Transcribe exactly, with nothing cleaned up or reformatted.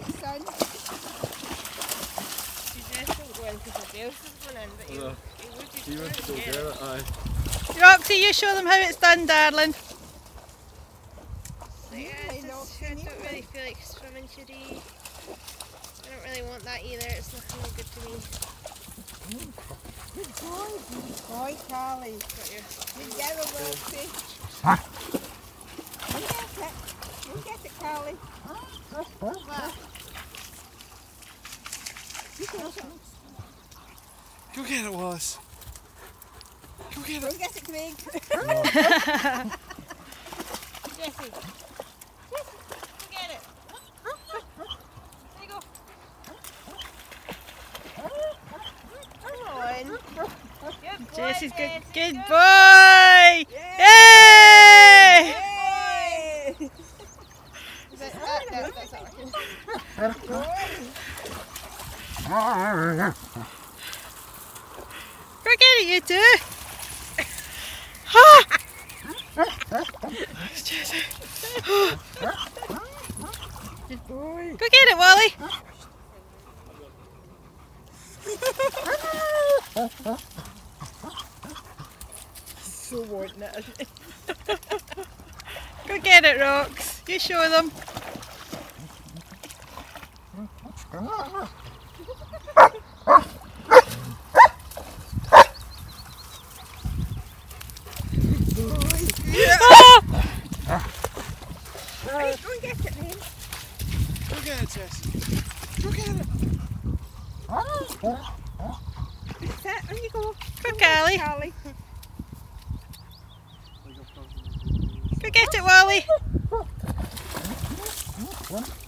son. She just won't go in because the else is going in, but he, Yeah. he would be He wants to go get it, aye. Roxy, you show them how it's done, darling. So yeah, it's just, I don't really feel like swimming today. I don't really want that either, it's not really good to me. Good boy, good boy, Carly. Got your You get it, Wilkie. You get it. You get it, Carly. Well, you get it. Go get it, Wallace. Go get Go it. get it, Craig. Jessie. Jessie, go get it. There you go. Come on. Good boy, Jessie's good. Jessie, Good good boy! Yay! Yay! Yay! Is that, that, that, that's not working. Good boy. Go get it, you two! Ah! Jessie. Good boy. Go get it, Wally! So wanting it. Go get it, Rox. You show them. Right, go and get it then. Go get it, Jessie. Go get it. That's it, on you go. Go, Carly. Carly. Go get it, Wally.